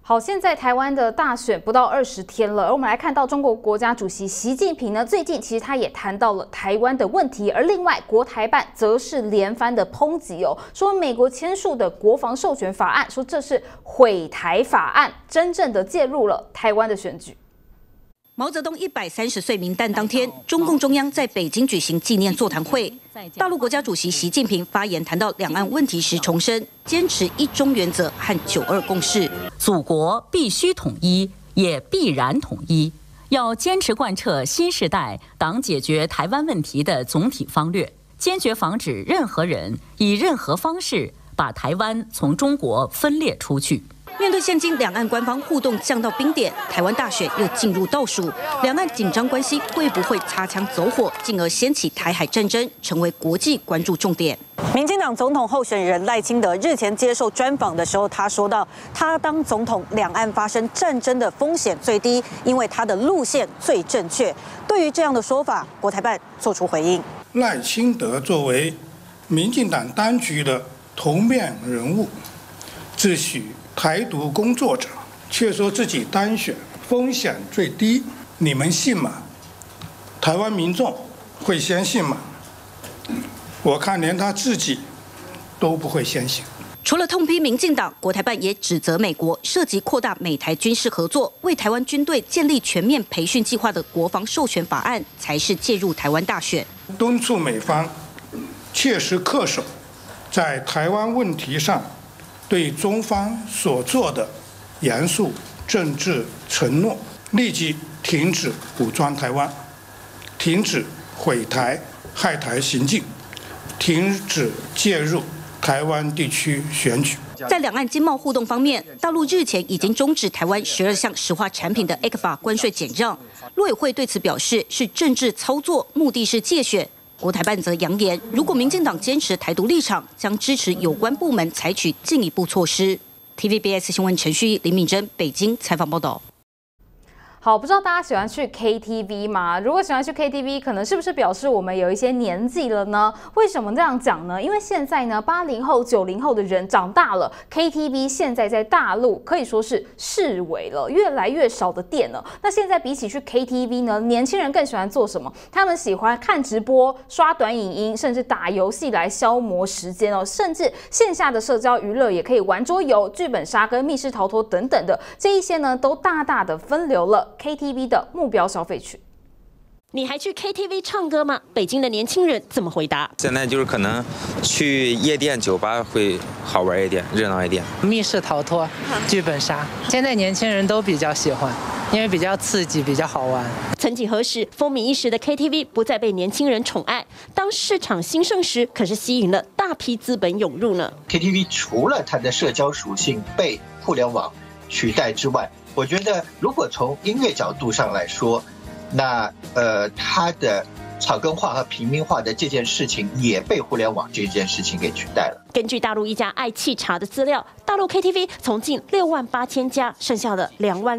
好，现在台湾的大选不到20天了，而我们来看到中国国家主席习近平呢，最近其实他也谈到了台湾的问题，而另外国台办则是连番的抨击哦，说美国签署的国防授权法案，说这是毁台法案，真正的介入了台湾的选举。 毛泽东130岁冥诞当天，中共中央在北京举行纪念座谈会。大陆国家主席习近平发言谈到两岸问题时，重申坚持一中原则和9·2共识。 祖国必须统一，也必然统一。要坚持贯彻新时代党解决台湾问题的总体方略，坚决防止任何人以任何方式把台湾从中国分裂出去。 面对现今两岸官方互动降到冰点，台湾大选又进入倒数，两岸紧张关系会不会擦枪走火，进而掀起台海战争，成为国际关注重点。民进党总统候选人赖清德日前接受专访的时候，他说到，他当总统，两岸发生战争的风险最低，因为他的路线最正确。对于这样的说法，国台办做出回应。 赖清德作为民进党当局的头面人物，自诩 台独工作者，却说自己当选风险最低，你们信吗？台湾民众会相信吗？我看连他自己都不会相信。 除了痛批民进党，国台办也指责美国涉及扩大美台军事合作，为台湾军队建立全面培训计划的国防授权法案，才是介入台湾大选， 敦促美方切实恪守在台湾问题上 对中方所做的严肃政治承诺，立即停止武装台湾，停止毁台害台行径，停止介入台湾地区选举。 在两岸经贸互动方面，大陆日前已经终止台湾12项石化产品的 ECFA 关税减让，陆委会对此表示是政治操作，目的是借选。 国台办则扬言，如果民进党坚持台独立场，将支持有关部门采取进一步措施。TVBS 新闻陈旭毅、林敏珍北京采访报道。 好，不知道大家喜欢去 KTV 吗？如果喜欢去 KTV， 可能是不是表示我们有一些年纪了呢？为什么这样讲呢？因为现在呢，80后、90后的人长大了 ，KTV 现在在大陆可以说是式微了，越来越少的店了。那现在比起去 KTV 呢，年轻人更喜欢做什么？他们喜欢看直播、刷短影音，甚至打游戏来消磨时间哦。甚至线下的社交娱乐也可以玩桌游、剧本杀跟密室逃脱等等的，这一些呢，都大大的分流了 KTV 的目标消费群。 你还去 KTV 唱歌吗？北京的年轻人怎么回答？ 现在就是可能去夜店、酒吧会好玩一点，热闹一点。 密室逃脱、剧本杀，现在年轻人都比较喜欢，因为比较刺激，比较好玩。 曾几何时，风靡一时的 KTV 不再被年轻人宠爱，当市场兴盛时，可是吸引了大批资本涌入呢。 KTV 除了它的社交属性被互联网取代之外， 我觉得，如果从音乐角度上来说，那它的草根化和平民化的这件事情也被互联网这件事情给取代了。 根据大陆一家爱气查的资料，大陆 KTV 从近68000家，剩下的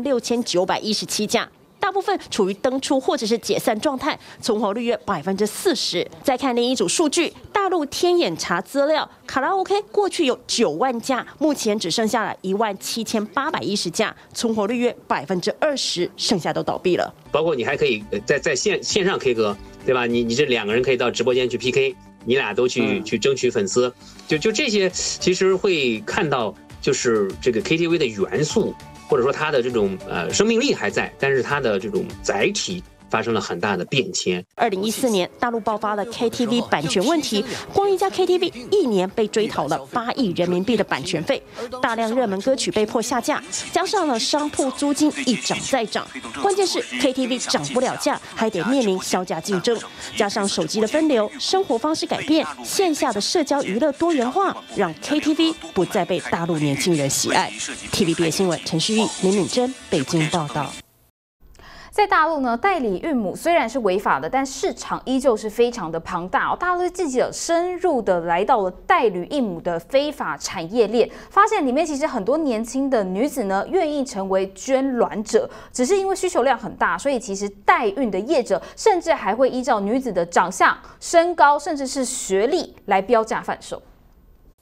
26917家。 大部分处于登出或者是解散状态，存活率约40%。再看另一组数据，大陆天眼查资料，卡拉 OK 过去有9万家，目前只剩下了17810家，存活率约20%，剩下都倒闭了。 包括你还可以在线上 K 歌，对吧？你这2个人可以到直播间去 PK， 你俩都去争取粉丝，就这些，其实会看到就是这个 KTV 的元素。 或者说它的这种生命力还在，但是它的这种载体发生了很大的变迁。 2014年，大陆爆发了 KTV 版权问题，光一家 KTV 1年被追讨了8亿人民币的版权费，大量热门歌曲被迫下架，加上了商铺租金一涨再涨，关键是 KTV 涨不了价，还得面临销价竞争，加上手机的分流、生活方式改变、线下的社交娱乐多元化，让 KTV 不再被大陆年轻人喜爱。TVBS 新闻陈旭毅、林敏珍北京报道。 在大陆呢，代理孕母虽然是违法的，但市场依旧是非常的庞大哦。大陆记者深入的来到了代理孕母的非法产业链，发现里面其实很多年轻的女子呢，愿意成为捐卵者，只是因为需求量很大，所以其实代孕的业者甚至还会依照女子的长相、身高，甚至是学历来标价贩售。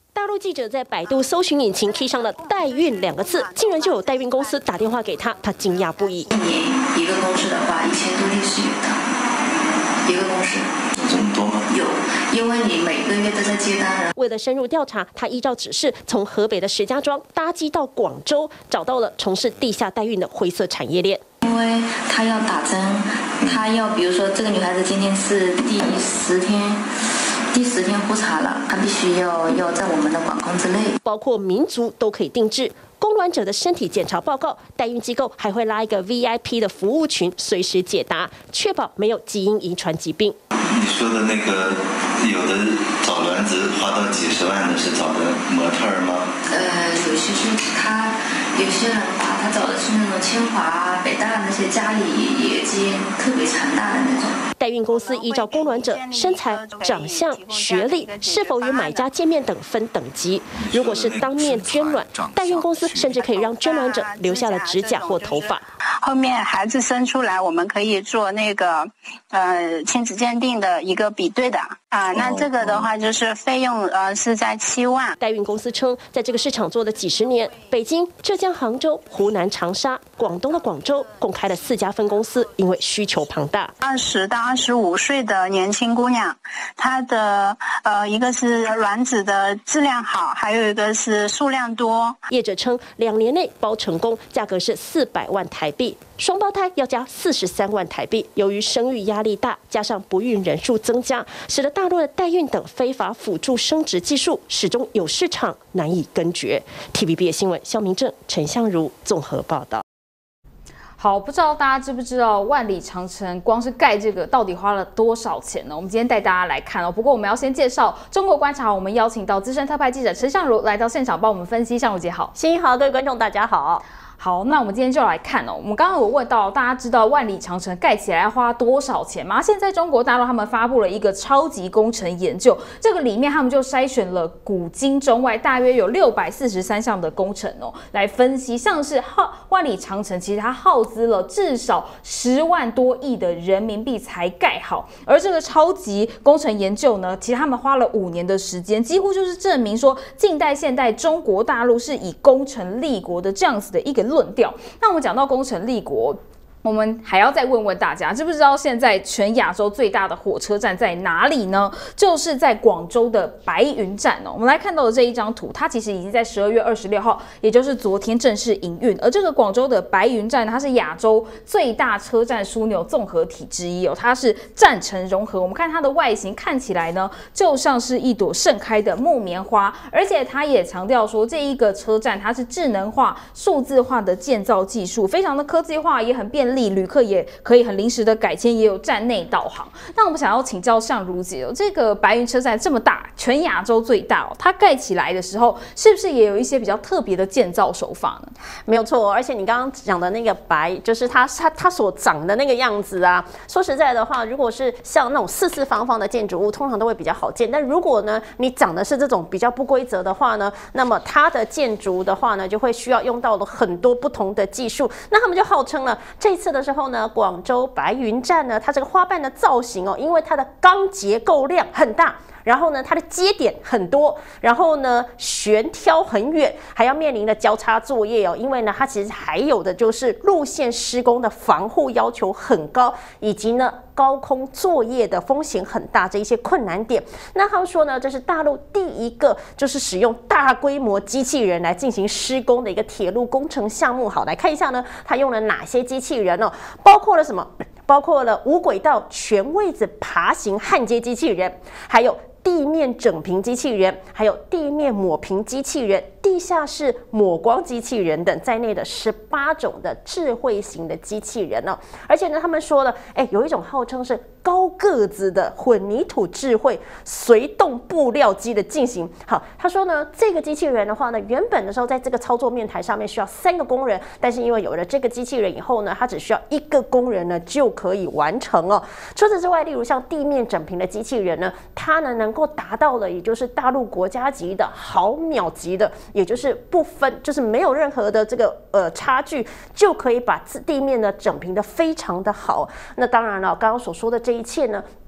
大陆记者在百度搜寻引擎 key 上了“代孕”2个字，竟然就有代孕公司打电话给他，他惊讶不已。 1年一个公司的话，1000多例是有的，一个公司。 有这么多吗？ 有，因为你每个月都在接单。 为了深入调查，他依照指示从河北的石家庄搭机到广州，找到了从事地下代孕的灰色产业链。 因为他要打针，他要比如说这个女孩子今天是第10天复查了，她必须要在我们的管控之内， 包括民族都可以定制。供卵者的身体检查报告，代孕机构还会拉一个 VIP 的服务群，随时解答，确保没有基因遗传疾病。 你说的那个有的找卵子花到几十万的是找的模特儿吗？ 有些是有些人吧，他找的是那种清华、北大那些家里也基因特别强大的那种。 代孕公司依照供卵者身材、长相、学历、是否与买家见面等分等级。如果是当面捐卵，代孕公司甚至可以让捐卵者留下了指甲或头发。 后面孩子生出来，我们可以做那个亲子鉴定的一个比对的啊。那这个的话就是费用是在7万。 代孕公司称，在这个市场做了几十年，北京、浙江杭州、湖南长沙、广东的广州共开了4家分公司，因为需求庞大。 20到25岁的年轻姑娘，她的一个是卵子的质量好，还有一个是数量多。 业者称，2年内包成功，价格是400万台币。双胞胎要加43万台币。由于生育压力大，加上不孕人数增加，使得大陆的代孕等非法辅助生殖技术始终有市场，难以根绝。TVB 新闻，肖明正、陈相如综合报道。 好，不知道大家知不知道万里长城光是盖这个到底花了多少钱呢？我们今天带大家来看哦。不过我们要先介绍中国观察，我们邀请到资深特派记者陈相如来到现场帮我们分析。相如姐好， 欣怡好，各位观众大家好。 好，那我们今天就来看哦。我们刚刚有问到，大家知道万里长城盖起来要花多少钱吗？现在中国大陆他们发布了一个超级工程研究，这个里面他们就筛选了古今中外大约有643项的工程哦，来分析，像是万里长城，其实它耗资了至少10万多亿的人民币才盖好，而这个超级工程研究呢，其实他们花了5年的时间，几乎就是证明说近代现代中国大陆是以工程立国的这样子的一个论调。那我们讲到工程立国，我们还要再问问大家，知不知道现在全亚洲最大的火车站在哪里呢？就是在广州的白云站哦。我们来看到的这一张图，它其实已经在12月26号，也就是昨天正式营运。而这个广州的白云站，它是亚洲最大车站枢纽综合体之一哦，它是站城融合。我们看它的外形，看起来呢就像是一朵盛开的木棉花，而且它也强调说，这一个车站它是智能化、数字化的建造技术，非常的科技化，也很便利。旅客也可以很临时的改签，也有站内导航。那我们想要请教相如姐哦，这个白云车站这么大，全亚洲最大哦，它盖起来的时候，是不是也有一些比较特别的建造手法呢？ 没有错，而且你刚刚讲的那个白，就是它所长的那个样子啊。说实在的话，如果是像那种四四方方的建筑物，通常都会比较好建。但如果呢，你长的是这种比较不规则的话呢，那么它的建筑的话呢，就会需要用到了很多不同的技术。那他们就号称了这次的时候呢，广州白云站呢，它这个花瓣的造型哦，因为它的钢结构量很大。然后呢，它的接点很多，然后呢，悬挑很远，还要面临的交叉作业哦。因为呢，它其实还有的就是路线施工的防护要求很高，以及呢高空作业的风险很大这一些困难点。那他们说呢，这是大陆第一个就是使用大规模机器人来进行施工的一个铁路工程项目。好，来看一下呢，它用了哪些机器人哦？包括了什么？包括了无轨道全位子爬行焊接机器人，还有地面整平机器人，还有地面抹平机器人、地下室抹光机器人等在内的18种的智慧型的机器人哦。而且呢，他们说了，有一种号称是高个子的混凝土智慧随动布料机的进行。好，他说呢，这个机器人的话呢，原本的时候在这个操作面台上面需要3个工人，但是因为有了这个机器人以后呢，它只需要1个工人呢就可以完成哦。除此之外，例如像地面整平的机器人呢，它呢能够达到了，也就是大陆国家级的毫秒级的，也就是不分，就是没有任何的这个差距，就可以把地面呢整平的非常的好。那当然了，刚刚所说的这一切呢，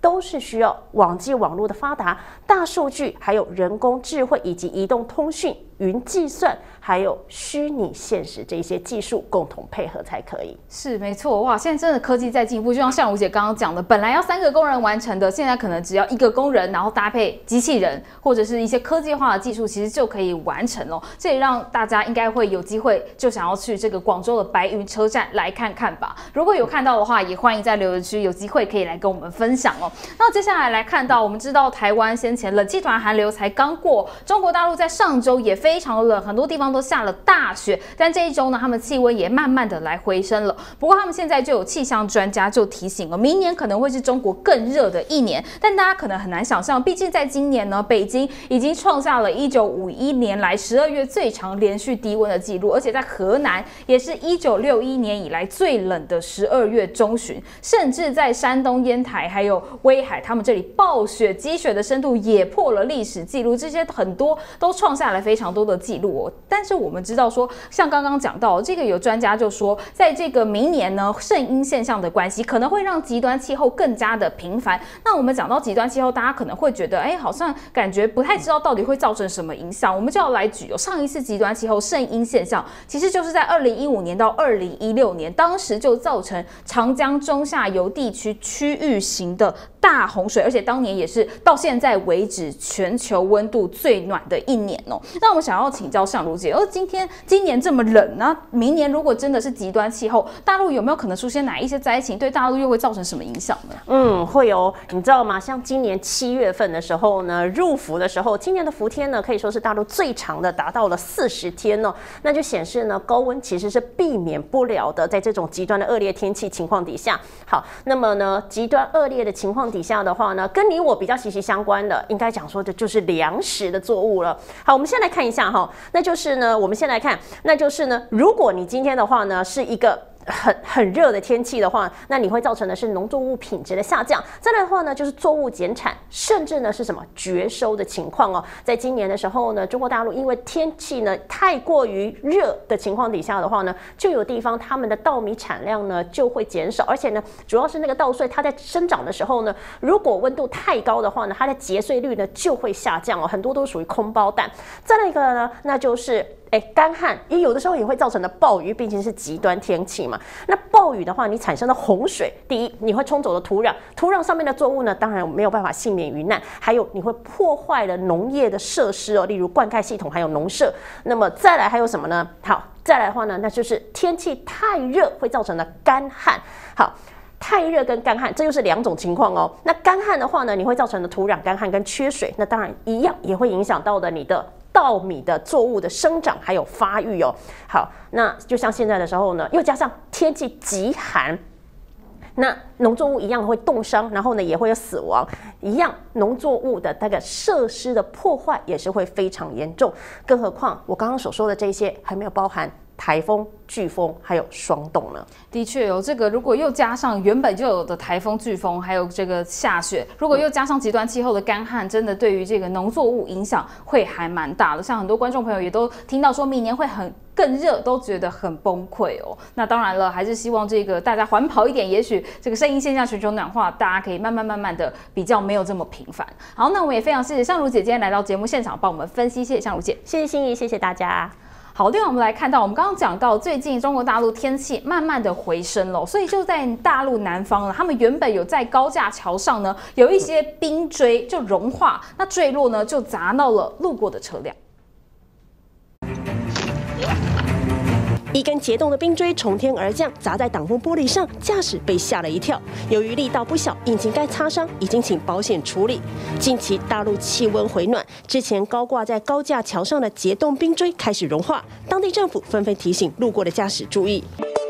都是需要网际网络的发达、大数据，还有人工智慧以及移动通讯、云计算，还有虚拟现实这些技术共同配合才可以。 是没错，哇！现在真的科技在进步，就像相如姐刚刚讲的，本来要3个工人完成的，现在可能只要1个工人，然后搭配机器人或者是一些科技化的技术，其实就可以完成了。这也让大家应该会有机会就想要去这个广州的白云车站来看看吧。如果有看到的话，也欢迎在留言区有机会可以来跟我们分享哦。那接下来来看到，我们知道台湾先前冷气团寒流才刚过，中国大陆在上周也非常冷，很多地方都下了大雪，但这一周呢，他们气温也慢慢的来回升了。不过他们现在就有气象专家就提醒了，明年可能会是中国更热的一年，但大家可能很难想象，毕竟在今年呢，北京已经创下了1951年来12月最长连续低温的记录，而且在河南也是1961年以来最冷的12月中旬，甚至在山东烟台还有威海，他们这里暴雪积雪的深度也破了历史记录，这些很多都创下了非常多的记录哦。但是我们知道说，像刚刚讲到这个，有专家就说，在这个明年呢，圣婴现象的关系可能会让极端气候更加的频繁。那我们讲到极端气候，大家可能会觉得，好像感觉不太知道到底会造成什么影响。我们就要来举上一次极端气候圣婴现象，其实就是在2015年到2016年，当时就造成长江中下游地区区域型的大洪水，而且当年也是到现在为止全球温度最暖的一年哦。那我们想要请教相如姐，今年这么冷，那明年如果真的是极端气候，大陆有没有可能出现哪一些灾情，对大陆又会造成什么影响呢？ 会哦。你知道吗？像今年7月份的时候呢，入伏的时候，今年的伏天呢，可以说是大陆最长的，达到了40天哦。那就显示呢，高温其实是避免不了的，在这种极端的恶劣天气情况底下。好，那么呢，极端恶劣的情况底下的话呢，跟你我比较息息相关的，应该讲说的就是粮食的作物了。好，我们先来看一下哈，那就是呢，我们先来看，那就是呢，如果你今天的话呢，是一个很热的天气的话，那你会造成的是农作物品质的下降。再来的话呢，就是作物减产，甚至呢是什么绝收的情况哦。在今年的时候呢，中国大陆因为天气呢太过于热的情况底下的话呢，就有地方他们的稻米产量呢就会减少，而且呢，主要是那个稻穗它在生长的时候呢，如果温度太高的话呢，它的结穗率呢就会下降哦，很多都属于空包弹。再来一个呢，那就是干旱，也有的时候也会造成的暴雨，毕竟是极端天气嘛。那暴雨的话，你产生的洪水，第一，你会冲走了土壤，土壤上面的作物呢，当然没有办法幸免于难。还有，你会破坏了农业的设施哦，例如灌溉系统，还有农舍。那么再来还有什么呢？好，再来的话呢，那就是天气太热会造成的干旱。好。太热跟干旱，这又是2种情况哦。那干旱的话呢，你会造成的土壤干旱跟缺水，那当然一样也会影响到的你的稻米的作物的生长还有发育哦。好，那就像现在的时候呢，又加上天气极寒，那农作物一样会冻伤，然后呢也会有死亡，一样农作物的那个设施的破坏也是会非常严重。更何况我刚刚所说的这些还没有包含台风、飓风还有霜冻呢。 的确有这个，如果又加上原本就有的台风、飓风，还有这个下雪，如果又加上极端气候的干旱，真的对于这个农作物影响会还蛮大的。像很多观众朋友也都听到说明年会更热，都觉得很崩溃哦。那当然了，还是希望这个大家环保一点，也许这个圣婴现象、全球暖化，大家可以慢慢的比较没有这么频繁。好，那我们也非常谢谢相如姐今天来到节目现场帮我们分析，谢谢相如姐， 谢谢心怡，谢谢大家。 好，另外我们来看到，我们刚刚讲到，最近中国大陆天气慢慢的回升了，所以就在大陆南方呢，他们原本有在高架桥上呢有一些冰锥就融化，那坠落呢就砸到了路过的车辆。 一根结冻的冰锥从天而降，砸在挡风玻璃上，驾驶被吓了一跳。由于力道不小，引擎盖擦伤，已经请保险处理。近期大陆气温回暖，之前高挂在高架桥上的结冻冰锥开始融化，当地政府纷纷提醒路过的驾驶注意。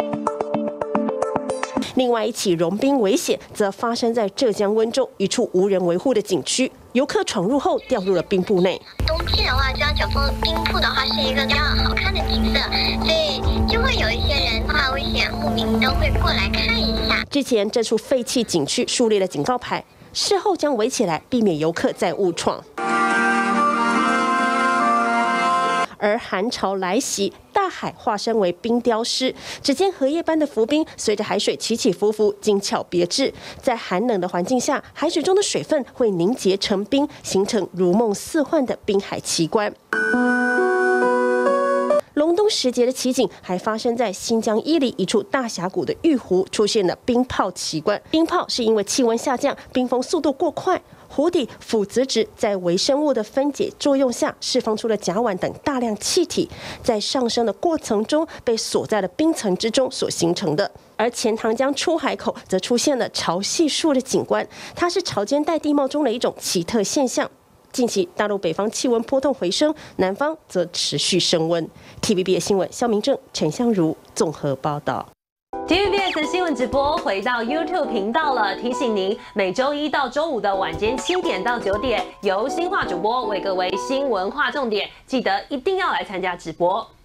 另外一起融冰危险则发生在浙江温州一处无人维护的景区，游客闯入后掉入了冰瀑内。 冬季的话，这样冰瀑的话是一个比较好看的景色，所以就会有一些人的话，危险户民都会过来看一下。 之前这处废弃景区树立了警告牌，事后将围起来，避免游客再误闯。而寒潮来袭，大海化身为冰雕师。只见荷叶般的浮冰随着海水起起伏伏，精巧别致。在寒冷的环境下，海水中的水分会凝结成冰，形成如梦似幻的滨海奇观。隆冬时节的奇景还发生在新疆伊犁一处大峡谷的玉湖，出现了冰泡奇观。冰泡是因为气温下降，冰封速度过快，湖底腐殖质在微生物的分解作用下释放出了甲烷等大量气体，在上升的过程中被锁在了冰层之中所形成的。而钱塘江出海口则出现了潮汐树的景观，它是潮间带地貌中的一种奇特现象。近期大陆北方气温波动回升，南方则持续升温。TVBS 新闻肖明正、陈香如综合报道。 TVBS 新闻直播回到 YouTube 频道了，提醒您每周一到周五的晚间7点到9点，由新化主播为各位新闻划重点，记得一定要来参加直播。